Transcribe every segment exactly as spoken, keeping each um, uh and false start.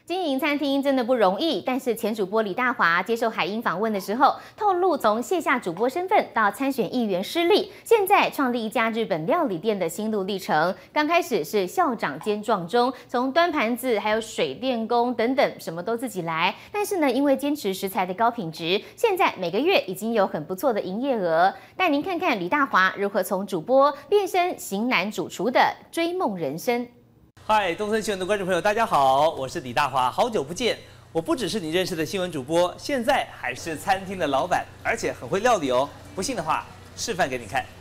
经营餐厅真的不容易，但是前主播李大华接受海鹰访问的时候，透露从卸下主播身份到参选议员失利，现在创立一家日本料理店的心路历程。刚开始是校长兼撞钟，从端盘子还有水电工等等什么都自己来，但是呢，因为坚持食材的高品质，现在每个月已经有很不错的营业额。带您看看李大华如何从主播变身型男主厨的追梦人生。 嗨，东森新闻的观众朋友，大家好，我是李大华，好久不见。我不只是你认识的新闻主播，现在还是餐厅的老板，而且很会料理哦。不信的话，示范给你看。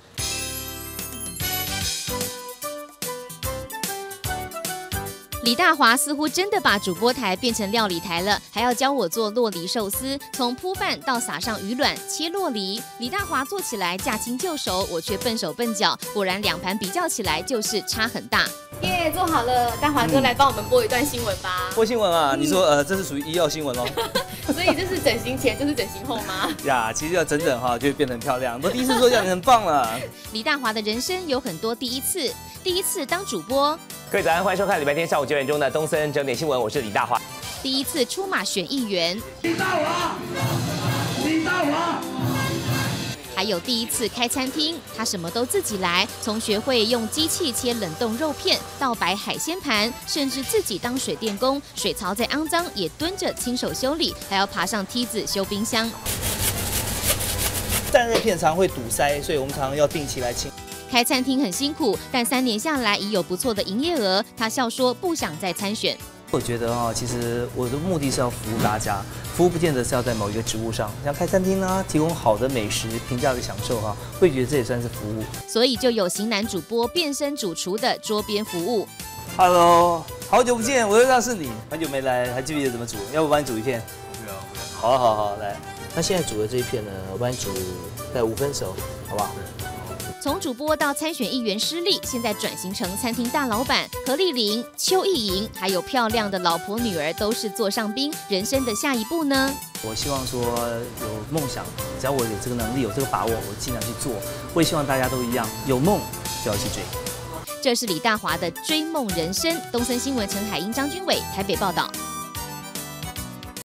李大华似乎真的把主播台变成料理台了，还要教我做酪梨寿司，从铺饭到撒上鱼卵、切酪梨。李大华做起来驾轻就熟，我却笨手笨脚，果然两盘比较起来就是差很大。 耶， 做好了，大华哥来帮我们播一段新闻吧。 播新闻啊？你说呃，这是属于医药新闻哦。 所以这是整形前，这是整形后吗？ 呀，其实要整整哈，就会变得很漂亮。我第一次做这样，你很棒了。 李大华的人生有很多第一次，第一次当主播。 各位早安，欢迎收看礼拜天下午九点钟的东森整点新闻，我是李大华。 第一次出马选议员。 李大华，李大华。 还有第一次开餐厅，他什么都自己来，从学会用机器切冷冻肉片，到摆海鲜盘，甚至自己当水电工，水槽再肮脏也蹲着亲手修理，还要爬上梯子修冰箱。 散热片常会堵塞，所以我们常常要定期来清。 开餐厅很辛苦，但三年下来已有不错的营业额。他笑说不想再参选。 我觉得啊，其实我的目的是要服务大家，服务不见得是要在某一个职务上，像开餐厅啊，提供好的美食、平价的享受哈、啊，会觉得这也算是服务。 所以就有型男主播变身主厨的桌边服务。 Hello， 好久不见，我又认识你，很久没来，还记不记得怎么煮？要不我帮你煮一片？不要，不要。好，好，好，来。那现在煮的这一片呢，我帮你煮在五分熟，好不好？ 从主播到参选议员失利，现在转型成餐厅大老板。何丽玲、邱意莹，还有漂亮的老婆女儿，都是座上宾。人生的下一步呢？ 我希望说有梦想，只要我有这个能力、有这个把握，我尽量去做。我也希望大家都一样，有梦就要去追。 这是李大华的追梦人生。东森新闻陈海英、张君伟台北报道。